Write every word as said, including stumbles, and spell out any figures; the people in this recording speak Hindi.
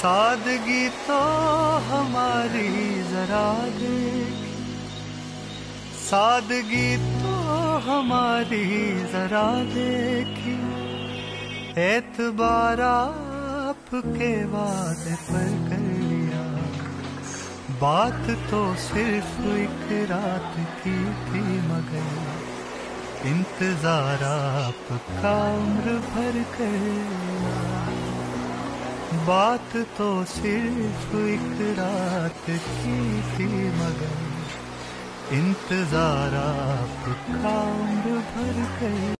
सादगी तो हमारी जरा देख, सादगी तो हमारी जरा देखी, एतबार आपके वादे पर कर लिया। बात तो सिर्फ एक रात की थी मगर इंतजार आपका उम्र भर कर लिया। बात तो सिर्फ एक रात की थी मगर इंतजार आपका उम्र भर कर